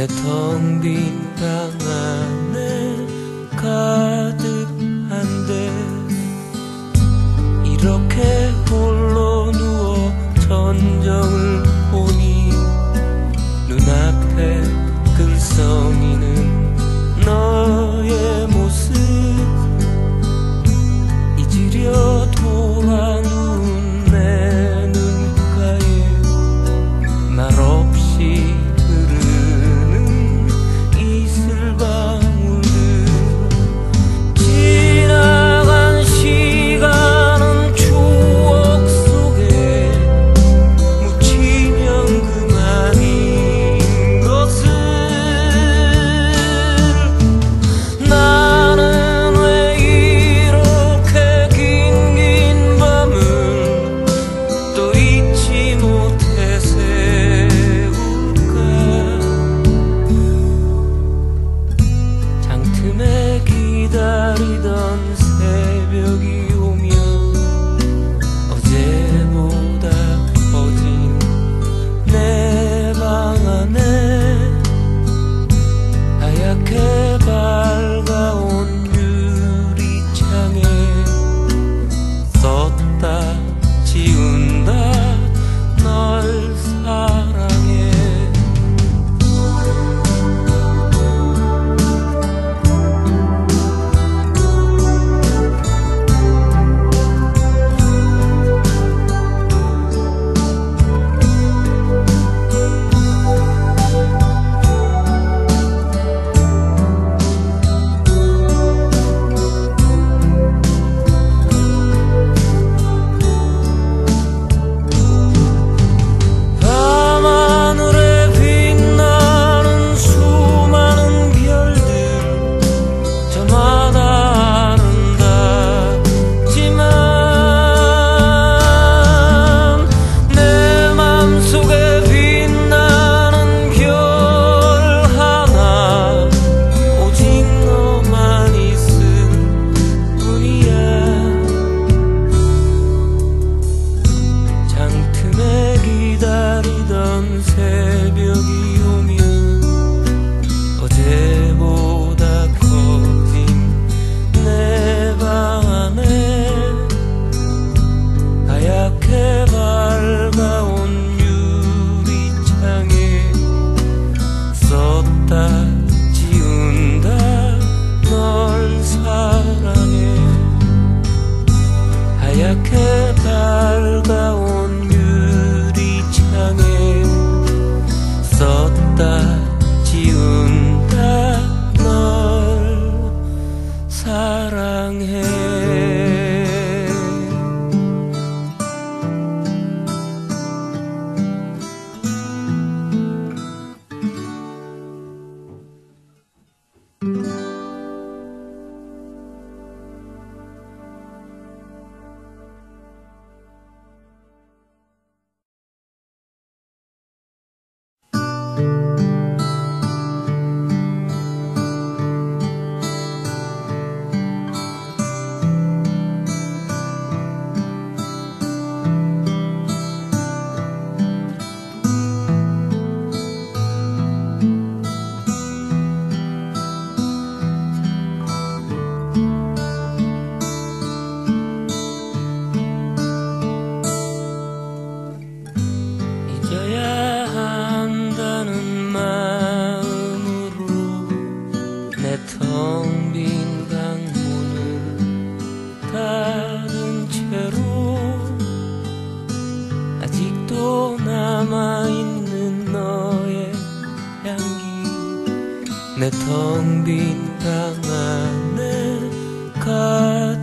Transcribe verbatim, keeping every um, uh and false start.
내 텅 빈 방 안에 가득한데 이렇게 홀로 누워 전정을 보니 눈앞에 글썽이는 너의 모습 잊으려 돌아 누운 내 눈가에 말없이 흐르는 이슬방울들 지나간 시간은 추억 속에 묻히면 그만인 것을 나는 왜 이렇게 긴 긴 밤을 또 잊지 못해 세울까. 장틈에 기다리던 새벽이 오면 어제보다 커진 내 방 안에 하얗게 밝아온 유리창에 썼다 지운다 널 사랑해. 밤하늘에 빛나는 수많은 별들 저마다 아름답지만 내 맘속에 빛나는 별 하나 오직 너만 있을 뿐이야. 장틈에 기다리던 새벽이 오면 어제보다 커진 내 방 안에 하얗게 밝아온 유리창에 썼다 지운다 널 사랑해. 하얗게 밝아온 유리창에 썼다 지운다 널 사랑해. 잊어야 한다는 마음으로 내 텅 빈 방문을 닫은 채로 아직도 남아있는 너의 향기 내 텅 빈 방 안에 가득